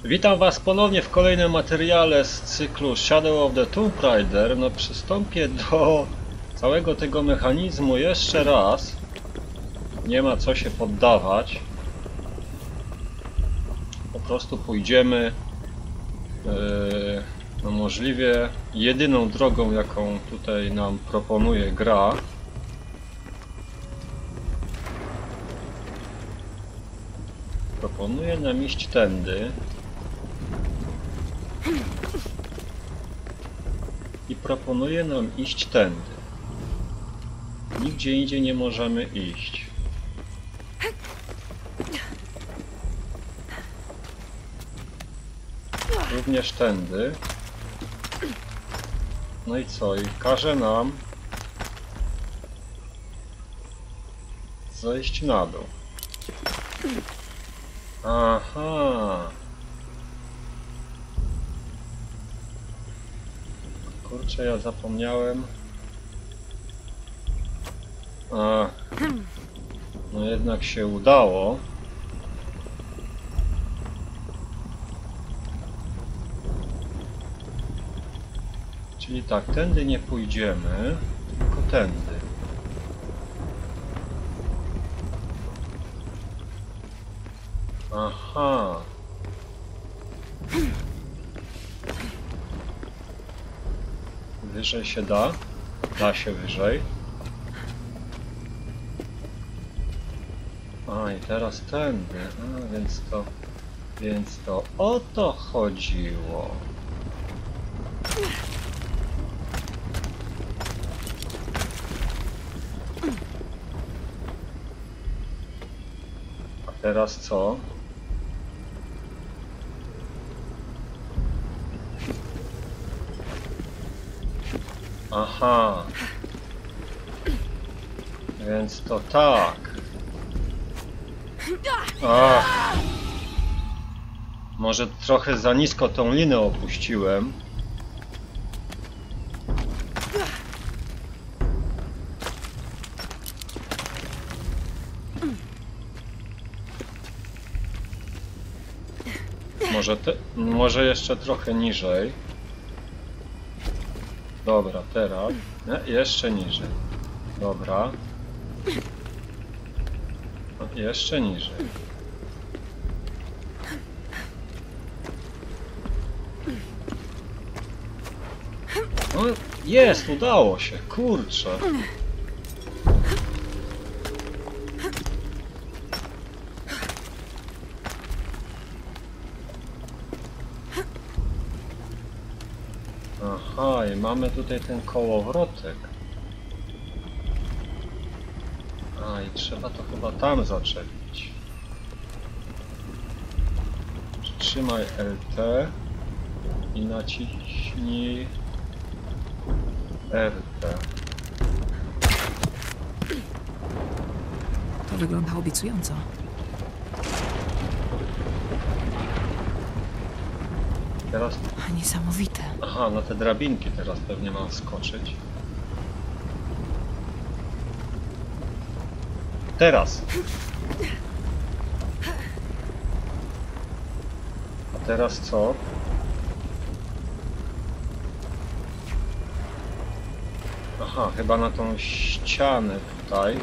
Witam Was ponownie w kolejnym materiale z cyklu Shadow of the Tomb Raider. No, przystąpię do całego tego mechanizmu jeszcze raz. Nie ma co się poddawać. Po prostu pójdziemy no możliwie jedyną drogą, jaką tutaj nam proponuje gra. Proponuje nam iść tędy. I proponuje nam iść tędy. Nigdzie indziej nie możemy iść. Również tędy. No i co? I każe nam zejść na dół. Aha. Kurczę, ja zapomniałem. No jednak się udało. Czyli tak, tędy nie pójdziemy, tylko tędy. Aha. Wyżej się da? Da się wyżej. A i teraz tędy. A, więc to o to chodziło. A teraz co? Aha. Więc to tak. Może trochę za nisko tą linę opuściłem. Może jeszcze trochę niżej. Dobra, teraz. Nie, jeszcze niżej. Dobra. No, jeszcze niżej. No, jest, udało się, kurczę. Aha, i mamy tutaj ten kołowrotek. A, i trzeba to chyba tam zaczepić. Przytrzymaj LT i naciśnij RT. To wygląda obiecująco. Teraz... Niesamowite. Aha, na te drabinki teraz pewnie mam skoczyć. Teraz! A teraz co? Aha, chyba na tą ścianę tutaj.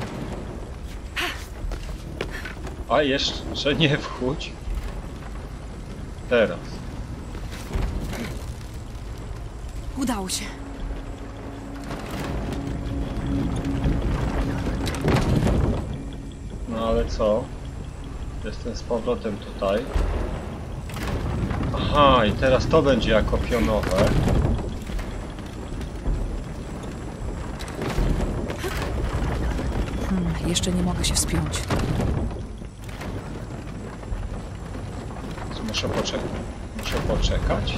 A jeszcze nie wchódź. Teraz. Udało się. No ale co? Jestem z powrotem tutaj. Aha, i teraz to będzie jako pionowe. Jeszcze nie mogę się wspiąć. Muszę poczekać.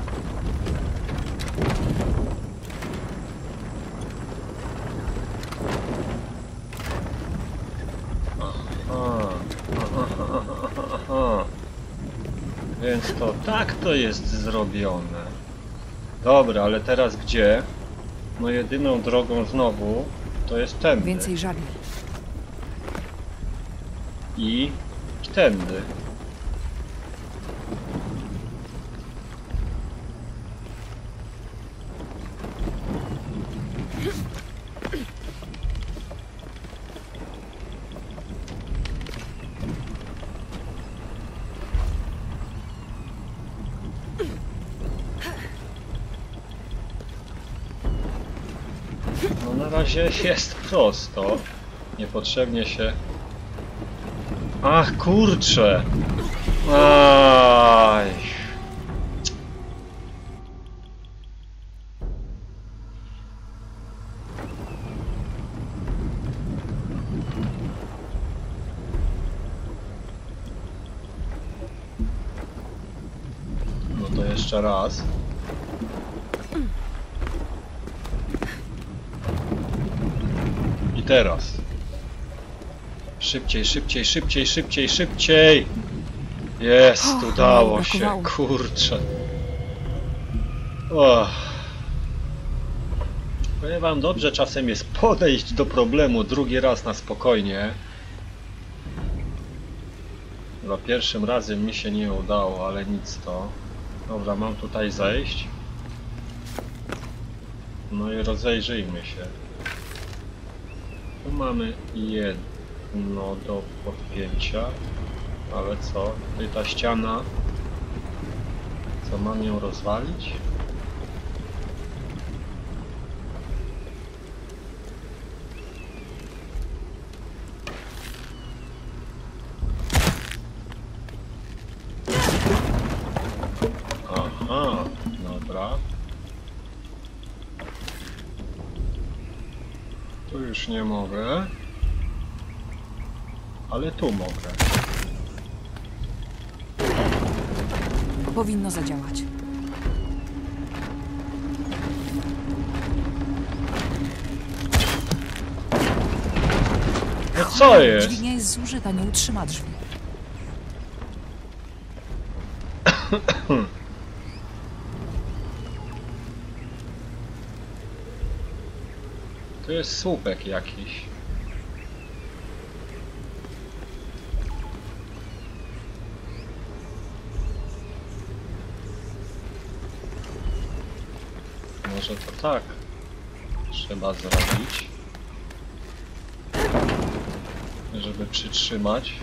Aha. Więc to tak to jest zrobione. Dobra, ale teraz gdzie? No jedyną drogą znowu to jest tędy. Więcej żagli. I tędy. razie jest prosto. Niepotrzebnie się... Ach, kurczę! Aj. No to jeszcze raz. I teraz. Szybciej, szybciej, szybciej, szybciej, szybciej! Jest, udało się, brakowało. kurczę. Och. Powiem wam, dobrze czasem jest podejść do problemu drugi raz na spokojnie. Za pierwszym razem mi się nie udało, ale nic to. Dobra, mam tutaj zejść. No i rozejrzyjmy się. Tu mamy jedno do podpięcia. Ale co? Tutaj ta ściana. Co, mam ją rozwalić? Aha, dobra. Tu już nie mogę. Ale tu mogę. Powinno zadziałać. No co jest? Dźwignia jest zużyta, nie utrzyma drzwi. To jest słupek jakiś. Może to tak trzeba zrobić, żeby przytrzymać.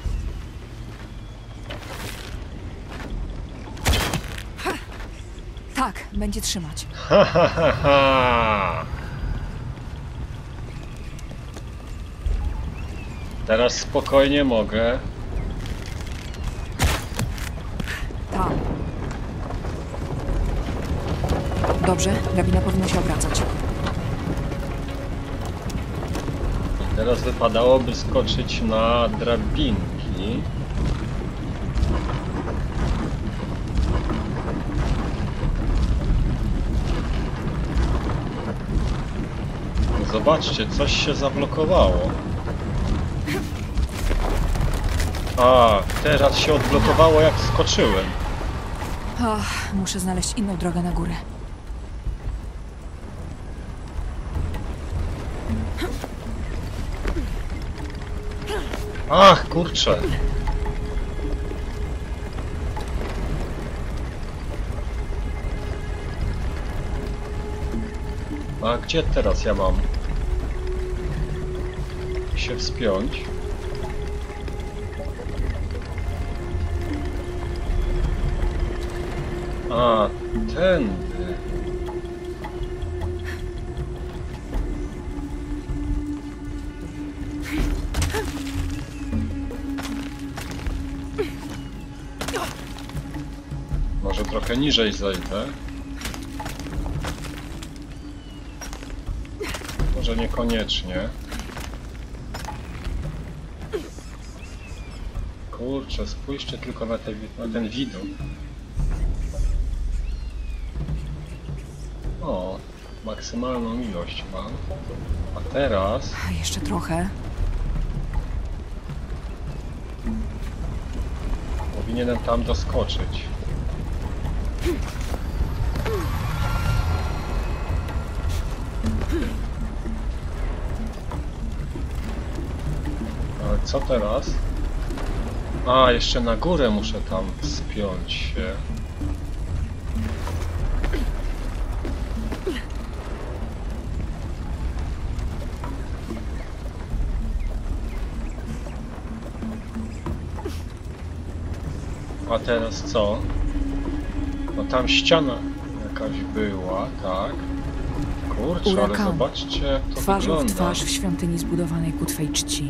Tak, będzie trzymać. Ha, ha, ha, ha. Teraz spokojnie mogę. Tak. Dobrze, drabina powinna się obracać. Teraz wypadałoby skoczyć na drabinki. Zobaczcie, coś się zablokowało. A, teraz się odblokowało, jak skoczyłem. Ach, muszę znaleźć inną drogę na górę. Ach, kurczę. A gdzie teraz ja mam się wspiąć? A, tędy. Może trochę niżej zejdę. Może niekoniecznie. Kurczę, spójrzcie tylko na ten widok. O, maksymalną ilość mam. A teraz... A jeszcze trochę. Powinienem tam doskoczyć. Ale co teraz? A, jeszcze na górę muszę tam wspiąć się. A teraz co? No tam ściana jakaś była, tak? Kurczę, ale Urakan. zobaczcie jak to Twarzą w wygląda. twarz w świątyni zbudowanej ku twej czci.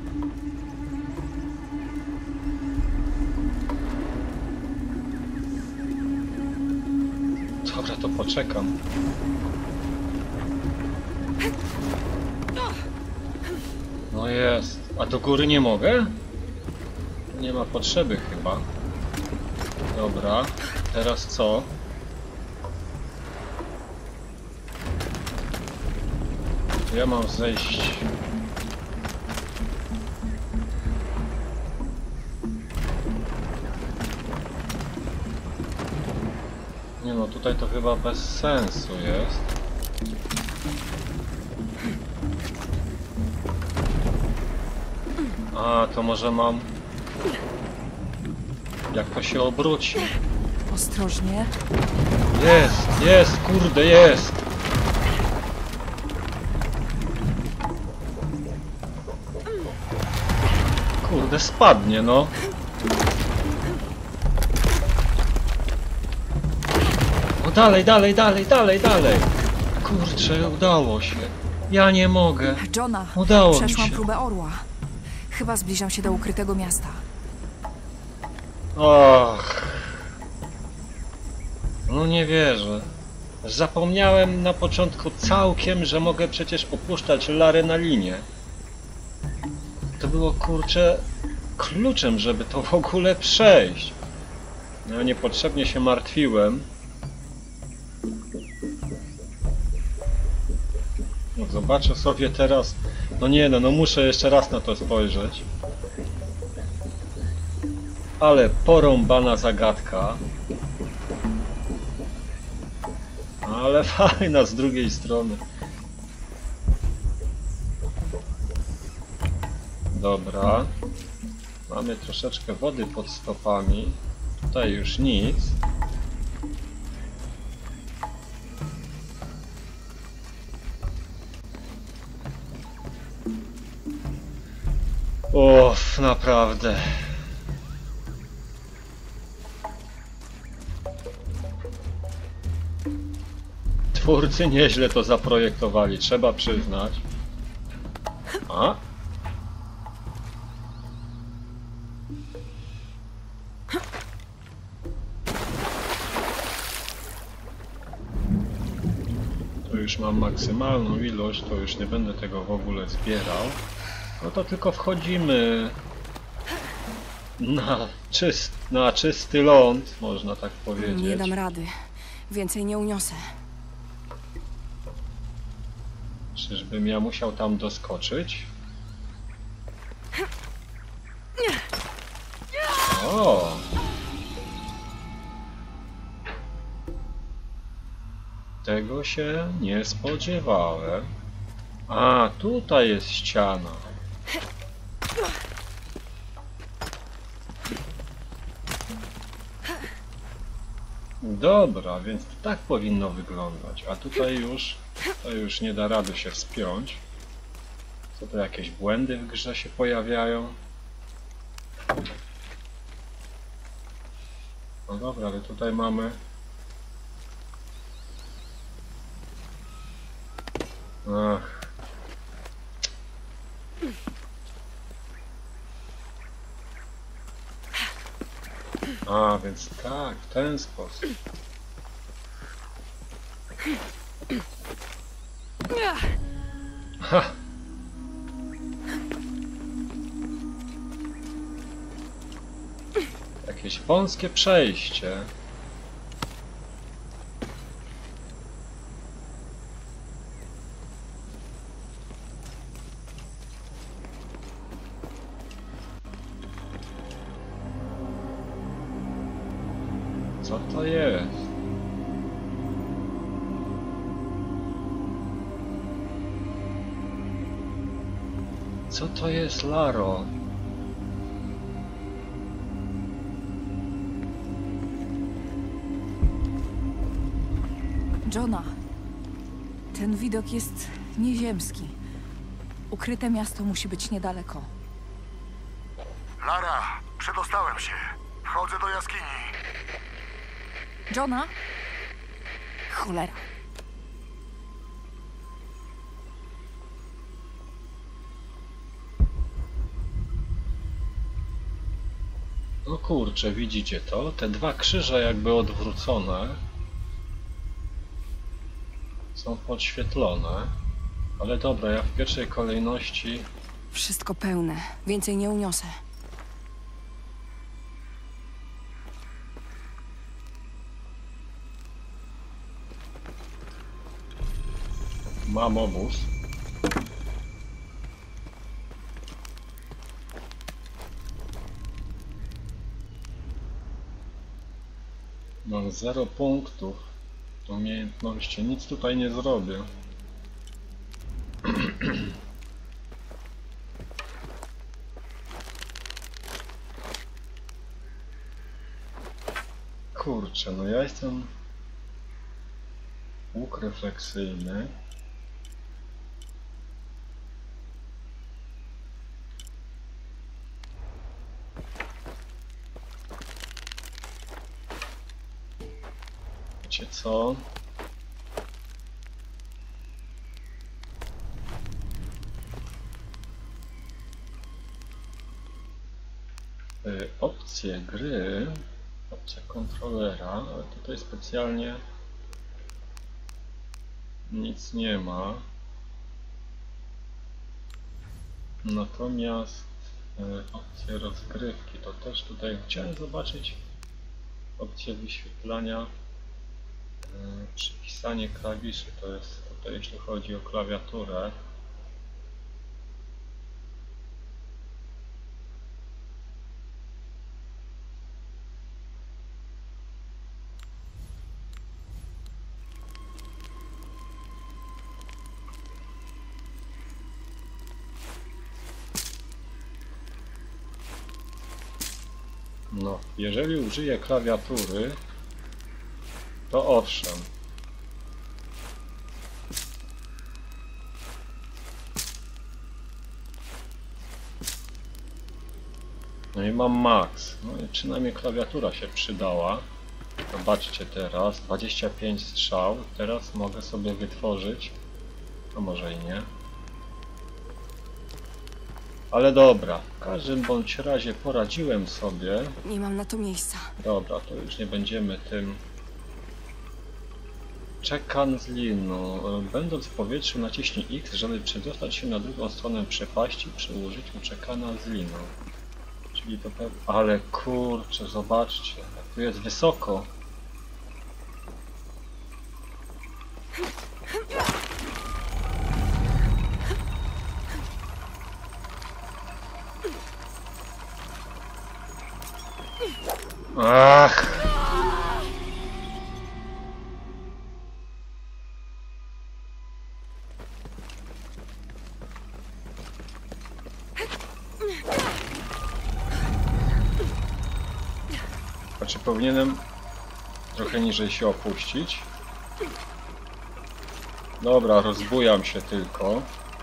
Dobra, to poczekam. No jest. A do góry nie mogę? Nie ma potrzeby chyba. Dobra. Teraz co? Ja mam zejść. Nie no, tutaj to chyba bez sensu jest. A, to może mam... Jak to się obróci? Ostrożnie. Jest, kurde, jest! Kurde, spadnie, no. O, dalej! Kurczę, udało się. Ja nie mogę. Johna, Udało mi przeszłam się. próbę orła. Chyba zbliżam się do ukrytego miasta. Och. No nie wierzę. Zapomniałem na początku całkiem, że mogę przecież opuszczać Larę na linię. To było, kurczę, kluczem, żeby to w ogóle przejść. No niepotrzebnie się martwiłem. No zobaczę sobie teraz. No nie no, muszę jeszcze raz na to spojrzeć. Ale porąbana zagadka. Ale fajna z drugiej strony. Dobra. Mamy troszeczkę wody pod stopami. Tutaj już nic. Uff, naprawdę. Twórcy nieźle to zaprojektowali, trzeba przyznać. A? Tu już mam maksymalną ilość, to już nie będę tego w ogóle zbierał. No to tylko wchodzimy na czysty ląd, można tak powiedzieć. Nie dam rady. Więcej nie uniosę. Czyżbym ja musiał tam doskoczyć? O! Tego się nie spodziewałem. A, tutaj jest ściana. Dobra, więc tak powinno wyglądać. A tutaj już nie da rady się wspiąć. Co to jakieś błędy w grze się pojawiają? No dobra, ale tutaj mamy... Ach. A, więc tak, w ten sposób. Ha! Jakieś wąskie przejście. Co to jest? Co to jest, Laro? Johna, ten widok jest nieziemski. Ukryte miasto musi być niedaleko. Lara, przedostałem się. Wchodzę do jaskini. Johna? Cholera. No kurczę, widzicie to? Te dwa krzyże jakby odwrócone są podświetlone. Ale dobra, ja w pierwszej kolejności... Wszystko pełne. Więcej nie uniosę. Mam obóz. Mam 0 punktów umiejętności. Nic tutaj nie zrobię. Kurczę, no ja jestem łuk refleksyjny. Wiecie co? Opcje gry, opcja kontrolera, ale tutaj specjalnie nic nie ma. Natomiast opcje rozgrywki, to też tutaj chciałem zobaczyć opcję wyświetlania, przypisanie klawiszy, to jest tutaj jeśli chodzi o klawiaturę. No, jeżeli użyję klawiatury, to owszem. No i mam max. No i przynajmniej klawiatura się przydała. Zobaczcie teraz, 25 strzał. Teraz mogę sobie wytworzyć, a może i nie. Ale dobra, w każdym bądź razie poradziłem sobie. Nie mam na to miejsca. Dobra, to już nie będziemy tym. Czekan z linu. Będąc w powietrzu naciśnij X, żeby przedostać się na drugą stronę przepaści przy użyciu czekana z linu. Czyli to pewnie... Ale kurczę, zobaczcie, jak tu jest wysoko. Ach! A czy powinienem trochę niżej się opuścić? Dobra, rozbujam się tylko.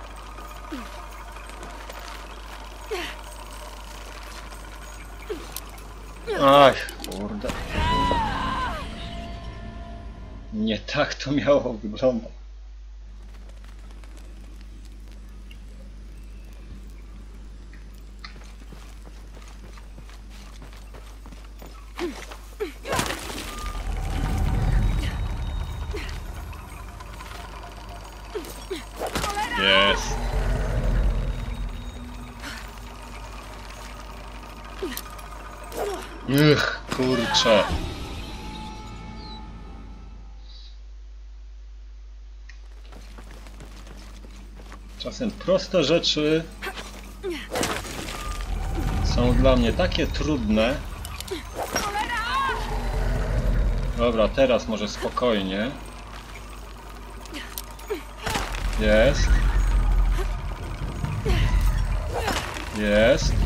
Ach, kurde. Nie tak to miało wyglądać. Jest. Kurczę. Czasem proste rzeczy są dla mnie takie trudne. Dobra, teraz może spokojnie. Jest. Jest.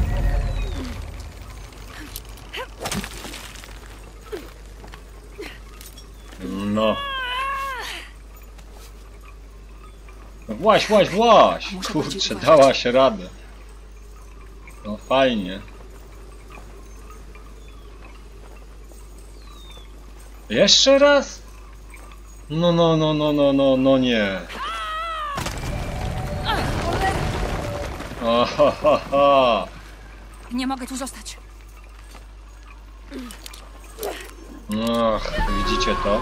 No. Właź, właź, właź! Kurczę, dałaś radę. No fajnie. Jeszcze raz? No nie. Ohohoho. Nie mogę tu zostać. Ach, widzicie to?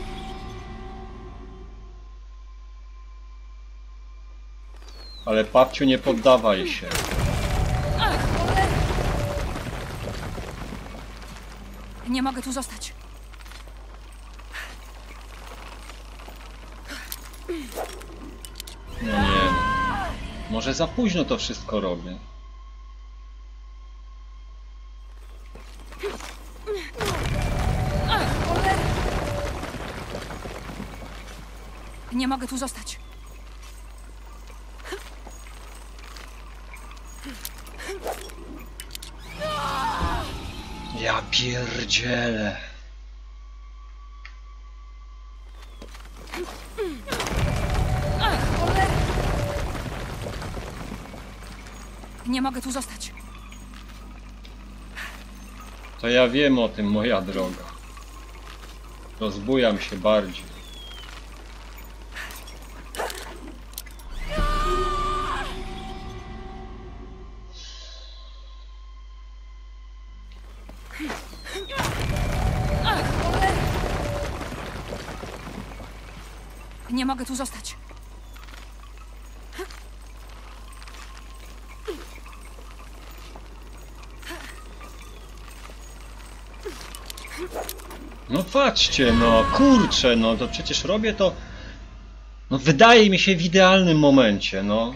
Ale babciu, nie poddawaj się. Nie mogę tu zostać. No nie. Może za późno to wszystko robię. Nie mogę tu zostać. Ja pierdzielę. Nie mogę tu zostać. To ja wiem o tym, moja droga. Rozbujam się bardziej. Nie mogę tu zostać. No patrzcie, no kurczę, no to przecież robię to. No wydaje mi się w idealnym momencie, no.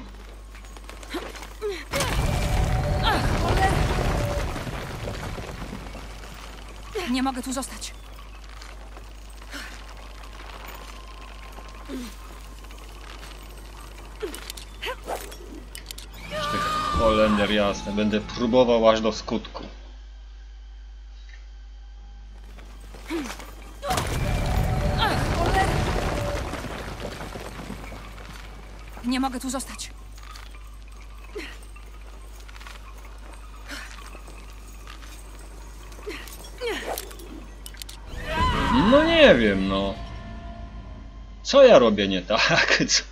Nie mogę tu zostać. Holender jasne, będę próbował aż do skutku. Nie mogę tu zostać. No nie wiem, no. Co ja robię nie tak? Co?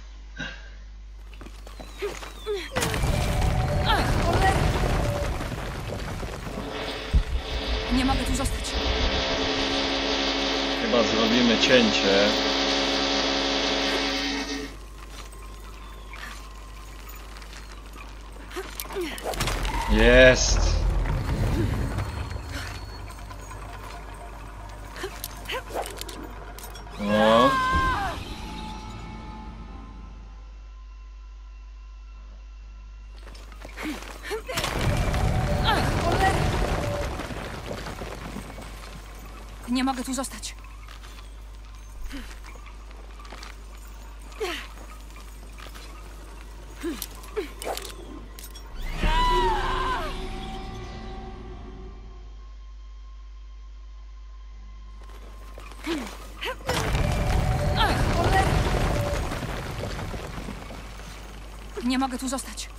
Nie mogę tu zostać. Chyba zrobimy cięcie. Jest. No. Nie mogę tu zostać. Nie mogę tu zostać.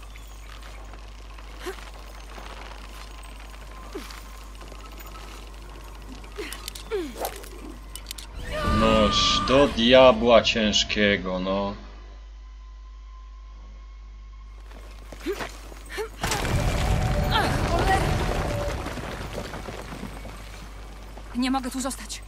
Noż do diabła ciężkiego, no. Nie mogę tu zostać.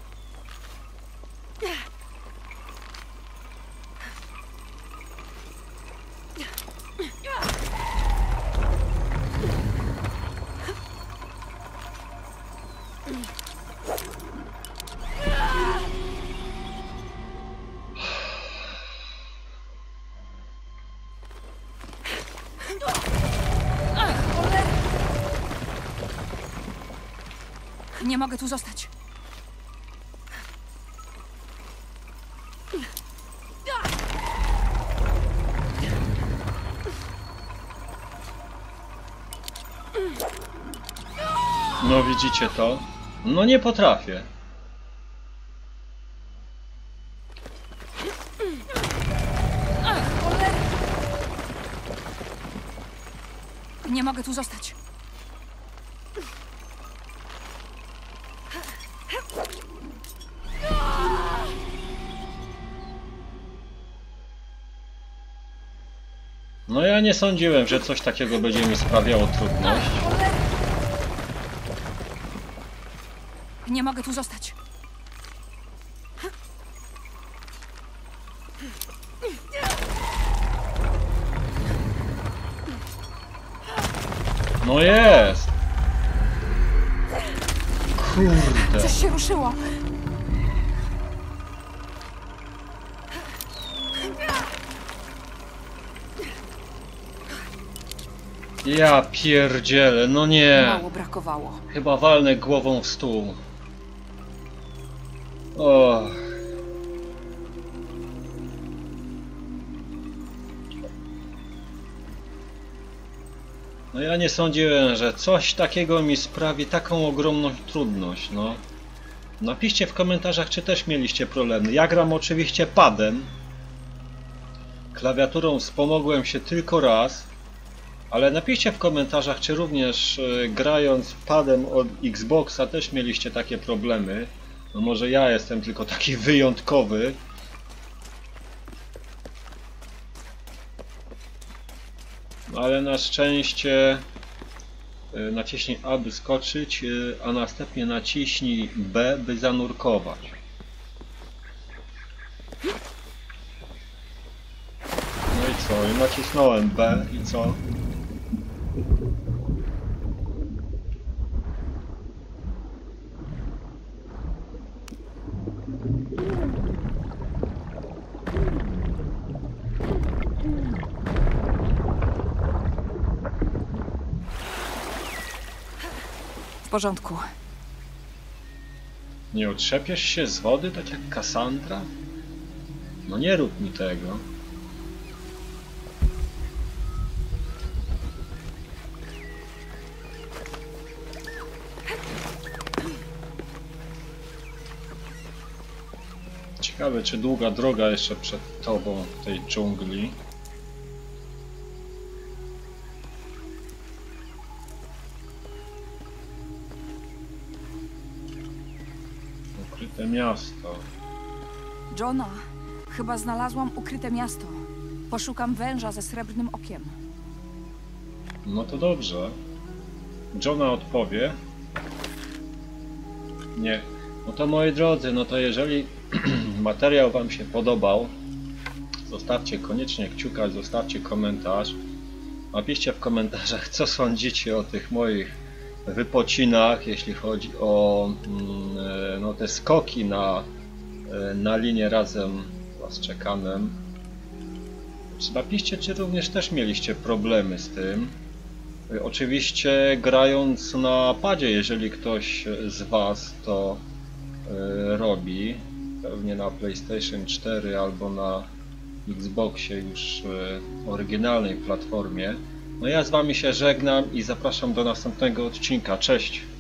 Nie mogę tu zostać. No widzicie to? No nie potrafię. Nie mogę tu zostać. No ja nie sądziłem, że coś takiego będzie mi sprawiało trudność. Nie mogę tu zostać. No jest! Kurde! Coś się ruszyło. Ja pierdzielę, no nie! Mało brakowało. Chyba walnę głową w stół. O. No ja nie sądziłem, że coś takiego mi sprawi taką ogromną trudność, no. Napiszcie w komentarzach, czy też mieliście problemy. Ja gram oczywiście padem. Klawiaturą wspomogłem się tylko raz. Ale napiszcie w komentarzach, czy również grając padem od Xboxa też mieliście takie problemy. No może ja jestem tylko taki wyjątkowy. Ale na szczęście naciśnij A, by skoczyć, a następnie naciśnij B, by zanurkować. No i co? I nacisnąłem B i co? W porządku. Nie otrzepiesz się z wody, tak jak Cassandra? No nie rób mi tego. Ciekawe, czy długa droga jeszcze przed tobą w tej dżungli. Ukryte miasto. Johna, chyba znalazłam ukryte miasto. Poszukam węża ze srebrnym okiem. No to dobrze. Johna odpowie. Nie. No to moi drodzy, no to jeżeli materiał wam się podobał, zostawcie koniecznie kciuka, zostawcie komentarz. Napiszcie w komentarzach, co sądzicie o tych moich wypocinach, jeśli chodzi o no, te skoki na linię razem z Czekanem. Napiszcie, czy również też mieliście problemy z tym. Oczywiście grając na padzie, jeżeli ktoś z was to robi, pewnie na PlayStation 4 albo na Xboxie już oryginalnej platformie. No ja z wami się żegnam i zapraszam do następnego odcinka. Cześć!